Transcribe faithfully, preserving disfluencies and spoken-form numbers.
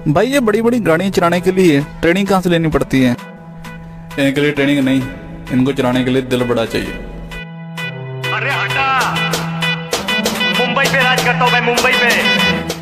भाई ये बड़ी बड़ी गाड़ियाँ चलाने के लिए ट्रेनिंग कहाँ से लेनी पड़ती है? इनके लिए ट्रेनिंग नहीं, इनको चलाने के लिए दिल बड़ा चाहिए। अरे हटा, मुंबई पे राज करता हूँ मैं, मुंबई पे।